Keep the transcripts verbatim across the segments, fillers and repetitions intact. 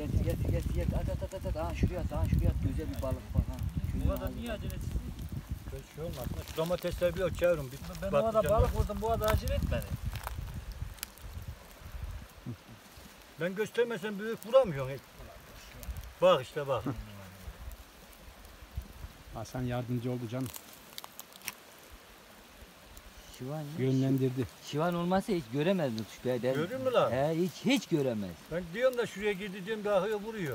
Getir getir getir getir. At at at at. Aha şuraya at. Aha şuraya at. Güzel bir balık bak ha. Bu kadar niye acele etsin? Böyle şey olmaz. Şu domatesleri bir açıyorum. Ben o kadar balık vurdum, bu kadar acele etmedi. Ben göstermesem büyük vuramıyorum hiç. Bak işte bak. Hasan yardımcı oldu canım. Şivan ya. Yönlendirdi. Şivan olmazsa hiç göremez Lütfüş Bey. Görür mü lan? He hiç hiç göremez. Ben diyorum da şuraya girdi diyorum daha vuruyor.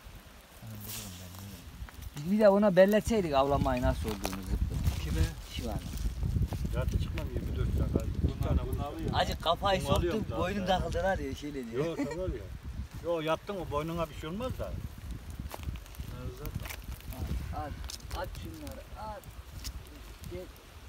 Biz bir de ona belletseydik avlanmayı nasıl olduğunu zıplı. Kime? Şivan. Zaten çıkmam yirmi dört saat. Bir tane bunu alıyor. Acık kafayı Bunu alıyorum soktu, zaten. boynum takıldılar ya şeyle diyor. Yok tamam ya. Yok yattın mı boynuna bir şey olmaz da. At, at şunları, at. Gel.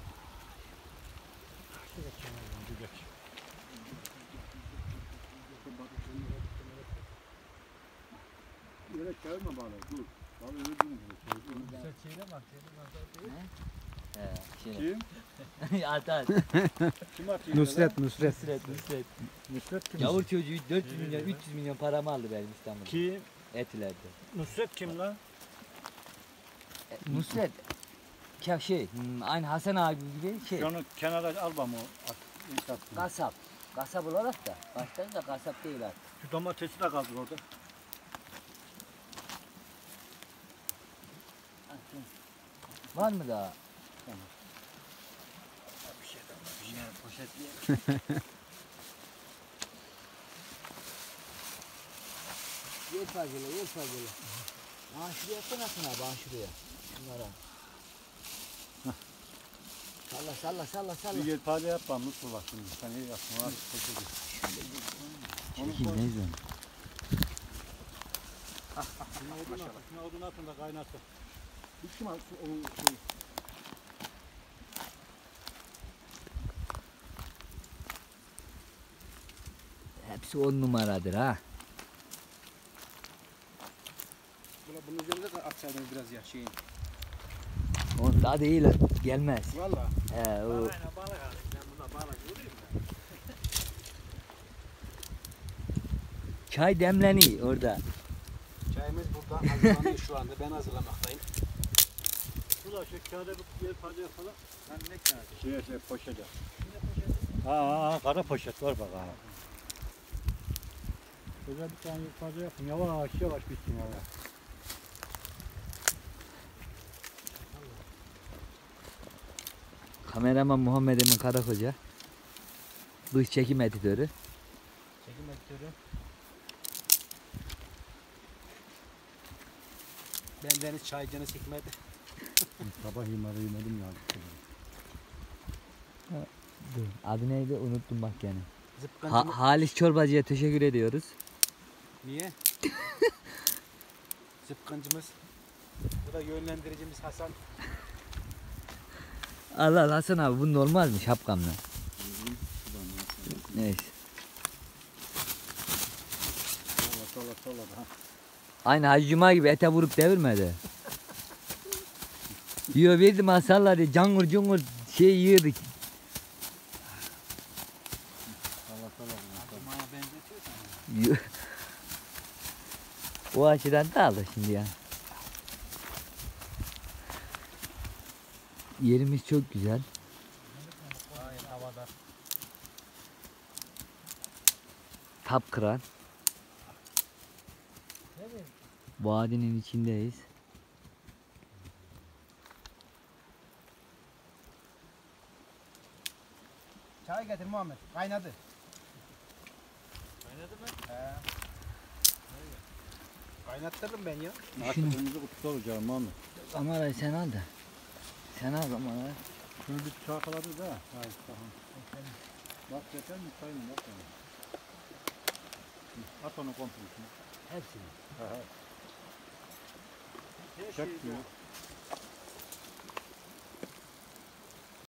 Öyle çağırma balığı, dur. Balığı öldürün. Sen şeyle mi atıyorsun? He, şey. Kim? At at. Kim atıyor? Nusret, Nusret. Nusret, Nusret. Nusret kim? Yavur çocuğu dört yüz milyon, üç yüz milyon paramı aldı benim İstanbul'da. Kim? Etilerde. Nusret kim lan? E, Nusret. Ka şey, hmm, aynı Hasan abi gibi şey. Onu kenara al bana o at. at. Kasap. Kasap olarak da. Baştan da kasap değil artık. Şu domatesi de kaldır orada. Var mı daha? Bir şey de Yine poşetleyelim. Yer fazla, yer fazla. Aa şuraya atsana Hasan abi, aa şuraya. Şunlara. Salla salla salla salla. Bir yelpaze yap bana mutlu bak şimdi. Sen iyi yapma. Çekin ne izliyorsun? Şuna odun atın, şuna odun atın da kaynasın. Hiç kim alsın o şeyi? Hepsi on numaradır ha. Bunun üzerinde de atsaydınız biraz ya şeyin. On daha değil gelmez. Valla. He o. Aynen balık alayım, ben buna balık vurayım da. Çay demleniyor orada. Çayımız burada hazırlanıyor şu anda. Ben hazırlamaktayım. Şurada şu kağıda bir yelpaze yapalım. Lan ne kağıdı? Şuraya şey poşet yap. Ha, ha, ha, kara poşet var bak ha. Güzel bir tane yelpaze yapın. Yavaş yavaş bitsin valla. Kameraman Muhammed Emin Karakoca. Dış çekim editörü. Çekim editörü. Ben Deniz Çaycan'ı Hikmet. Sabah yemeği yemedim ya. Adı neydi unuttum bak yani. Zıpkıncı Ha, mı? Halis Çorbacı'ya teşekkür ediyoruz. Niye? Zıpkıncımız. Bu da yönlendiricimiz Hasan. Allah Allah Hasan abi bu normal mi şapkamla? Neyse. Salla salla salla ha. Aynı Hacı Cuma gibi ete vurup devirmedi. Diyor verdim Hasan'la diye cangur cungur şey yiyorduk. Salla salla. Bana benzetiyorsun. O açıdan da aldı şimdi ya. Yerimiz çok güzel. Aynen havada. Tap kıran. Ne diyeyim? Vadinin içindeyiz. Çay getir Muhammed. Kaynadı. Kaynadı mı? He. Kaynattırırım ben ya. Artık kırmızı kutusu olacağım Muhammed. Kamerayı sen al da. Sen al kamerayı. Şunu bir çakaladı da. Hayır tamam. Bak yeter mi sayın bak onu. At onu komple. Hepsini. Ha ha. Her Çek şeyi diyor.